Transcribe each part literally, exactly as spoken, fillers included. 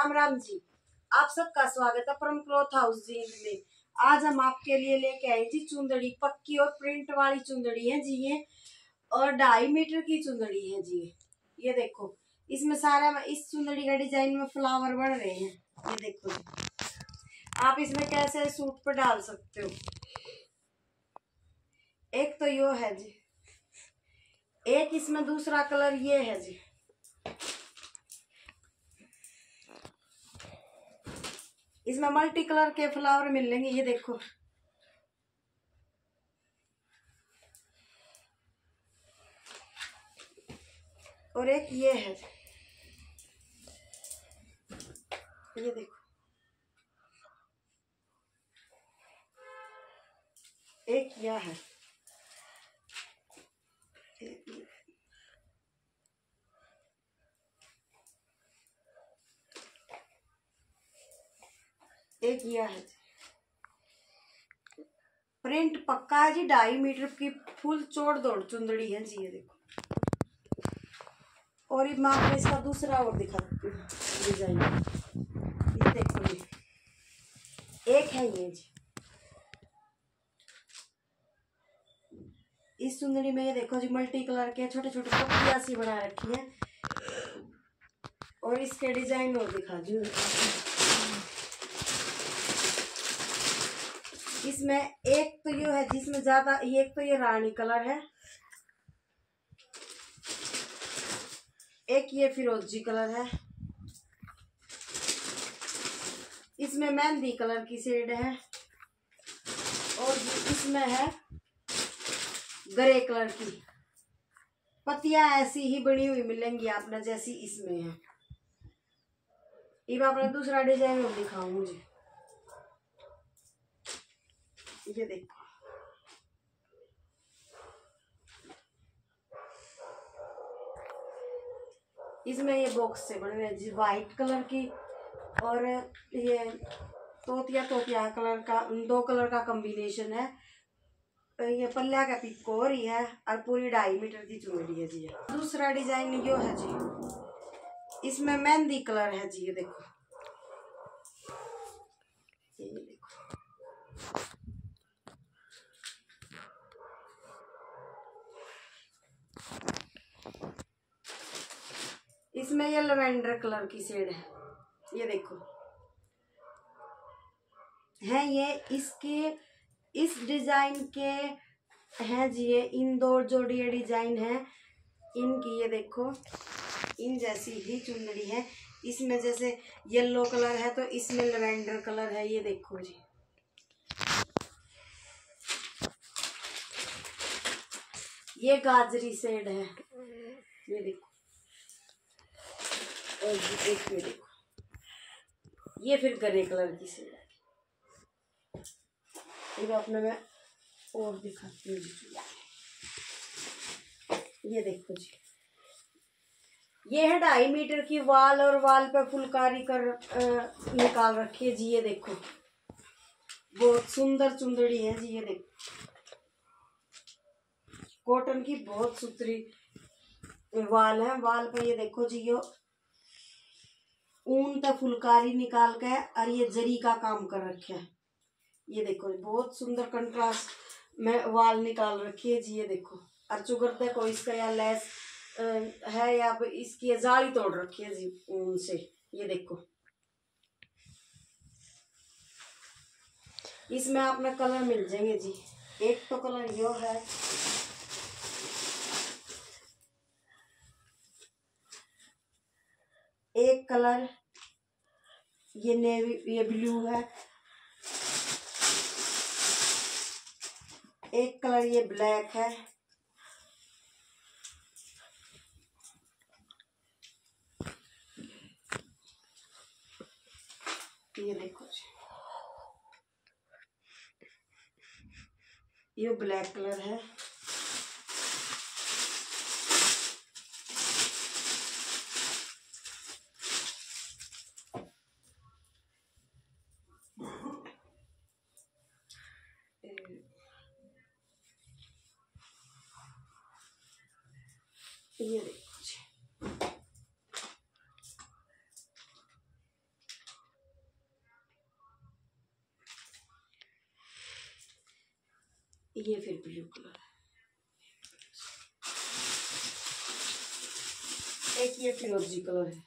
राम राम जी। आप सबका स्वागत है परम क्लॉथ हाउस जींद में। आज हम आपके लिए लेके आए जी चुंदड़ी, पक्की और प्रिंट वाली चुंदड़ी है जी ये, और ढाई मीटर की चुंदड़ी है जी। ये देखो, इसमें सारा इस चुंदड़ी का डिजाइन में फ्लावर बन रहे हैं। ये देखो जी, आप इसमें कैसे सूट पर डाल सकते हो। एक तो यो है जी, एक इसमें दूसरा कलर ये है जी। इसमें मल्टी कलर के फ्लावर मिलेंगे, ये देखो। और एक ये है, ये देखो। एक यह है, एक यह है। प्रिंट पक्का है जी, ढाई मीटर की फुल चौड़ दौड़ चुंदड़ी है जी। ये देखो, और ये मैं आपको इसका दूसरा और दिखा देती हूँ डिजाइन। ये देखो जी, एक है ये जी। इस चुंदड़ी में ये देखो जी, मल्टी कलर के छोटे छोटे पत्तियां सी बना रखी है। और इसके डिजाइन और दिखा जी। इसमें एक तो ये है जिसमें ज्यादा, एक तो ये रानी कलर है, एक ये फिरोजी कलर है, इसमें मेहंदी कलर की शेड है, और इसमें है ग्रे कलर की। पत्तियां ऐसी ही बनी हुई मिलेंगी आपने जैसी इसमें है। अब आपने दूसरा डिजाइन और दिखाऊं मुझे। ये देखो, इसमें ये बॉक्स से बने हुए जी, व्हाइट कलर की और ये तोतिया तोतिया कलर का, दो कलर का कॉम्बिनेशन है। ये पल्ला का पिको हो रही है और पूरी ढाई मीटर की चुंदड़ी है जी। दूसरा डिजाइन यो है जी, इसमें मेहंदी कलर है जी। ये देखो, ये देखो। इसमें ये लवेंडर कलर की शेड है। ये देखो है, ये इसके इस डिजाइन के हैं जी। ये इन दो जोड़ी डिजाइन है इनकी। ये देखो, इन जैसी ही चुंदड़ी है। इसमें जैसे येलो कलर है तो इसमें लवेंडर कलर है। ये देखो जी, ये गाजरी शेड है। ये देखो, और एक ये देखो, ये फिर ग्रे कलर की शेड है। ये अपने में और दिखाती हूँ जी। ये देखो जी, ये है ढाई मीटर की वाल, और वाल पे फुलकारी कर आ, निकाल रखी है जी। ये देखो, बहुत सुंदर चुंदड़ी है जी। ये देखो, कॉटन की बहुत सुथरी वाल है। वाल पे ये देखो जी, यो ऊन पे फुलकारी निकाल के और ये जरी का काम कर रखे है। ये देखो, बहुत सुंदर कंट्रास्ट में वाल निकाल रखी है जी। ये देखो, और चुगरते को इसका या लेस है या इसकी जाली तोड़ रखी है जी ऊन से। ये देखो, इसमें आपने कलर मिल जाएंगे जी। एक तो कलर यो है, एक कलर ये नेवी, ये ब्लू है, एक कलर ये ब्लैक है, ये देखो ये ब्लैक कलर है, ये देखो जी, ये फिर ब्लू कलर, एक ये फिरोजी कलर है।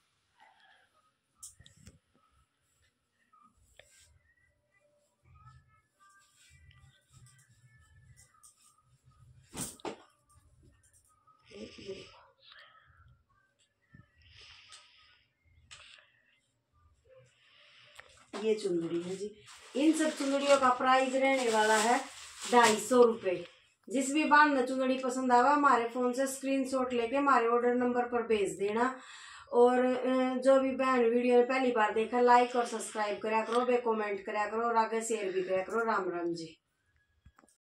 ये चुंदड़ी है जी। इन सब चुंदड़ियों का प्राइस रहने वाला है ढाई सौ रुपये। जिस भी बांधना चुंदड़ी पसंद आवा हमारे फोन से स्क्रीनशॉट लेके हमारे ऑर्डर नंबर पर भेज देना। और जो भी बहन वीडियो पहली बार देखा लाइक और सब्सक्राइब करा करो, बे कमेंट करा करो और आगे शेयर भी करा करो। राम राम जी।